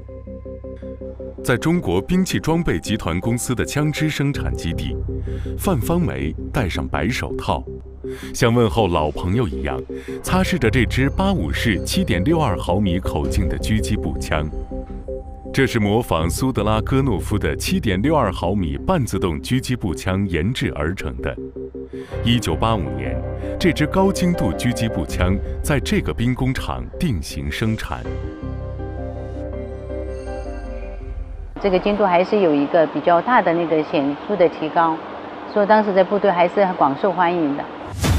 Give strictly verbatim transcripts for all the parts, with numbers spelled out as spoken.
在中国兵器装备集团公司的枪支生产基地，范方梅戴上白手套，像问候老朋友一样，擦拭着这支八五式 七点六二毫米口径的狙击步枪。这是模仿苏德拉戈诺夫的 七点六二毫米半自动狙击步枪研制而成的。一九八五年，这支高精度狙击步枪在这个兵工厂定型生产。 这个精度还是有一个比较大的那个显著的提高，所以当时在部队还是很广受欢迎的。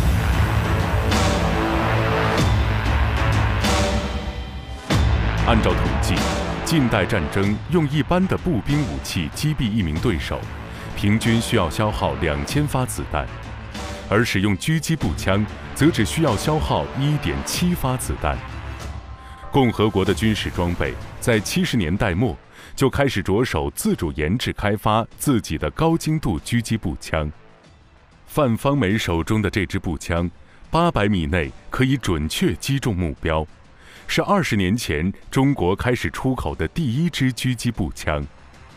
按照统计，近代战争用一般的步兵武器击毙一名对手，平均需要消耗两千发子弹，而使用狙击步枪则只需要消耗 一点七发子弹。共和国的军事装备在七十年代末就开始着手自主研制开发自己的高精度狙击步枪。范方梅手中的这支步枪，八百米内可以准确击中目标，是二十年前中国开始出口的第一支狙击步枪。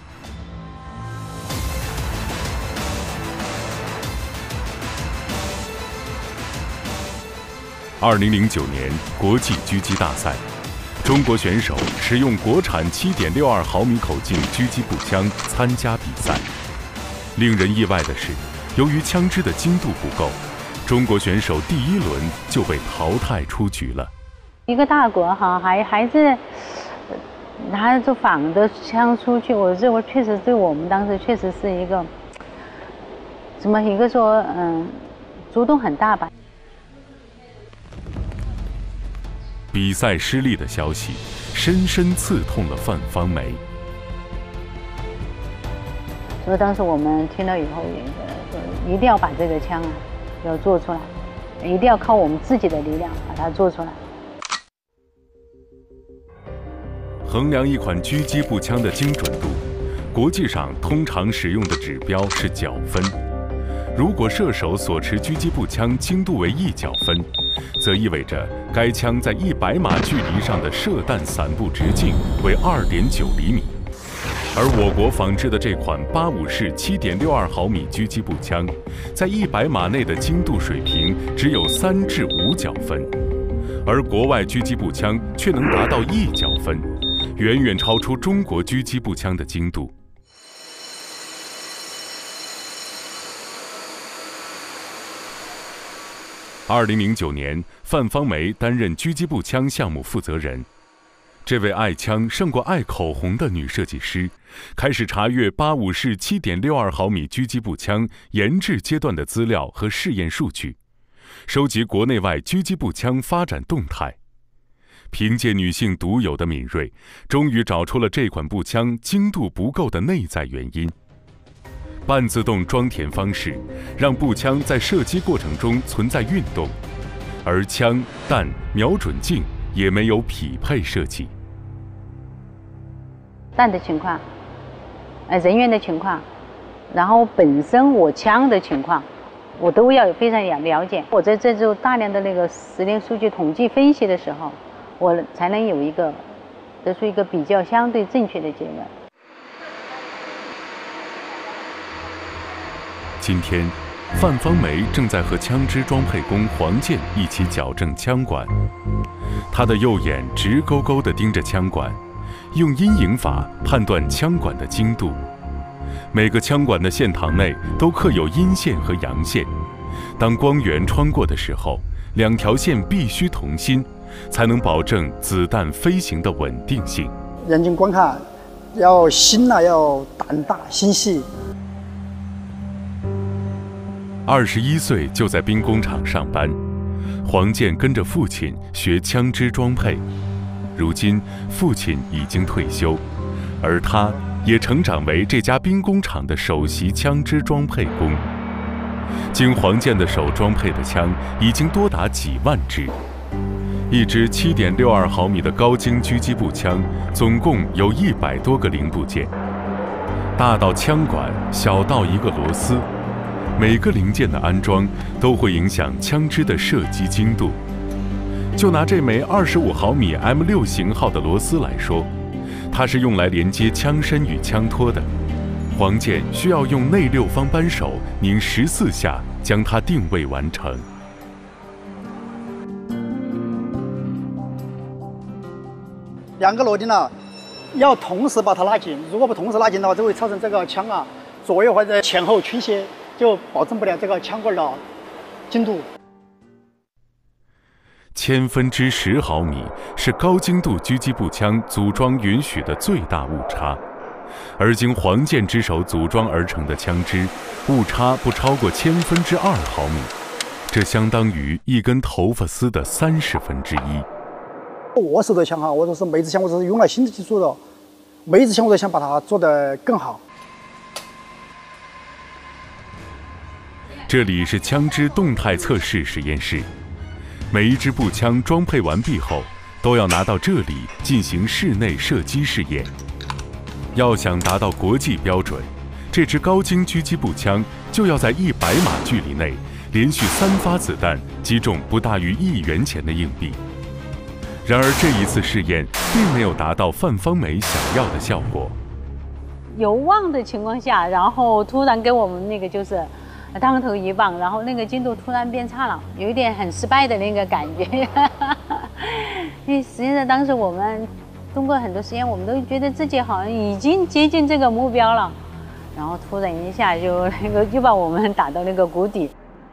二零零九年国际狙击大赛，中国选手使用国产 七点六二毫米口径狙击步枪参加比赛。令人意外的是，由于枪支的精度不够，中国选手第一轮就被淘汰出局了。 一个大国哈，还还是拿着仿的枪出去，我认为确实对我们当时确实是一个，怎么一个说嗯，触动很大吧。 比赛失利的消息深深刺痛了范方梅。 所以当时我们听了以后，也一定要把这个枪啊要做出来，一定要靠我们自己的力量把它做出来。 衡量一款狙击步枪的精准度，国际上通常使用的指标是角分。如果射手所持狙击步枪精度为一角分，则意味着该枪在一百码距离上的射弹散布直径为 二点九厘米。而我国仿制的这款八五式 七点六二毫米狙击步枪，在一百码内的精度水平只有三至五角分，而国外狙击步枪却能达到一角分，远远超出中国狙击步枪的精度。二零零九年，范方梅担任狙击步枪项目负责人。这位爱枪胜过爱口红的女设计师，开始查阅八五式 七点六二毫米狙击步枪研制阶段的资料和试验数据，收集国内外狙击步枪发展动态。凭借女性独有的敏锐，终于找出了这款步枪精度不够的内在原因。半自动装填方式让步枪在射击过程中存在运动，而枪弹瞄准镜也没有匹配设计。 弹的情况，呃，人员的情况，然后本身我枪的情况，我都要非常了解。我在这做大量的那个实验数据统计分析的时候，我才能有一个得出一个比较相对正确的结论。 今天，范方梅正在和枪支装配工黄健一起矫正枪管。他的右眼直勾勾地盯着枪管，用阴影法判断枪管的精度。每个枪管的线膛内都刻有阴线和阳线，当光源穿过的时候，两条线必须同心，才能保证子弹飞行的稳定性。 人均观看要心啊，要胆大心细。 二十一岁就在兵工厂上班，黄健跟着父亲学枪支装配。如今父亲已经退休，而他也成长为这家兵工厂的首席枪支装配工。经黄健的手装配的枪已经多达几万支。一支 七点六二毫米的高精狙击步枪，总共有一百多个零部件，大到枪管，小到一个螺丝。每个零件的安装都会影响枪支的射击精度。就拿这枚二十五毫米 M 六型号的螺丝来说， 它是用来连接枪身与枪托的。黄健需要用内六方扳手拧十四下，将它定位完成。 两个螺钉呢，要同时把它拉紧，如果不同时拉紧的话，就会造成这个枪啊左右或者前后倾斜，就保证不了这个枪管的精度。 千分之十毫米是高精度狙击步枪组装允许的最大误差，而经黄健之手组装而成的枪支，误差不超过千分之二毫米，这相当于一根头发丝的三十分之一。 我手的枪哈，我都是每一支枪我都是用了新的技术的，每一支枪我都想把它做得更好。 这里是枪支动态测试实验室，每一支步枪装配完毕后，都要拿到这里进行室内射击试验。要想达到国际标准，这支高精狙击步枪就要在一百码距离内连续三发子弹击中不大于一元钱的硬币。然而这一次试验并没有达到范芳梅想要的效果。 有望的情况下，然后突然给我们那个就是当头一棒，然后那个精度突然变差了，有一点很失败的那个感觉。因为实际上当时我们通过很多实验，我们都觉得自己好像已经接近这个目标了，然后突然一下就那个就把我们打到那个谷底。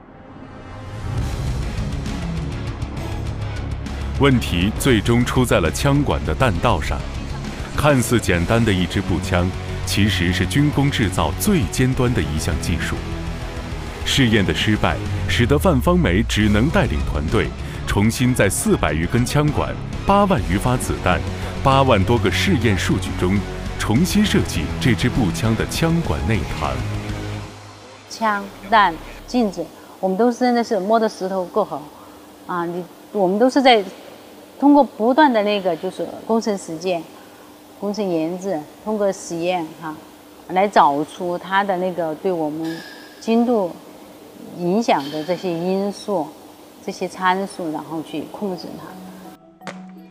问题最终出在了枪管的弹道上。看似简单的一支步枪，其实是军工制造最尖端的一项技术。试验的失败，使得范芳梅只能带领团队重新在四百余根枪管、八万余发子弹、八万多个试验数据中，重新设计这支步枪的枪管内膛。 枪弹镜子，我们都是真的是摸着石头过河啊！你我们都是在通过不断的那个就是工程实践、工程研制，通过实验哈、啊，来找出它的那个对我们精度影响的这些因素、这些参数，然后去控制它。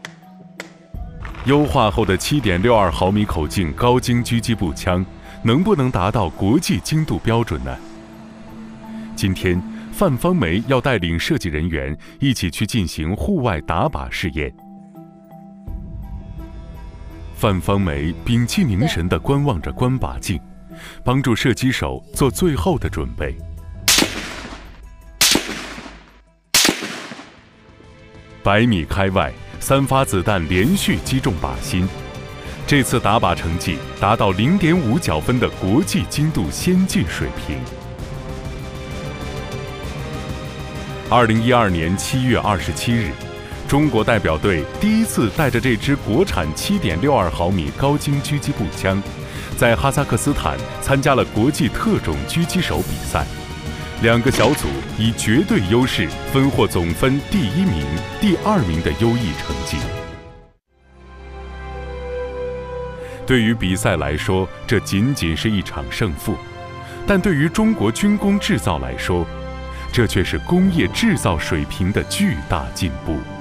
优化后的 七点六二毫米口径高精狙击步枪，能不能达到国际精度标准呢？今天，范芳梅要带领设计人员一起去进行户外打靶试验。范芳梅屏气凝神地观望着观靶镜，帮助射击手做最后的准备。百米开外，三发子弹连续击中靶心，这次打靶成绩达到 零点五角分的国际精度先进水平。二零一二年七月二十七日，中国代表队第一次带着这支国产 七点六二毫米高精狙击步枪，在哈萨克斯坦参加了国际特种狙击手比赛。两个小组以绝对优势分获总分第一名、第二名的优异成绩。对于比赛来说，这仅仅是一场胜负，但对于中国军工制造来说，这却是工业制造水平的巨大进步。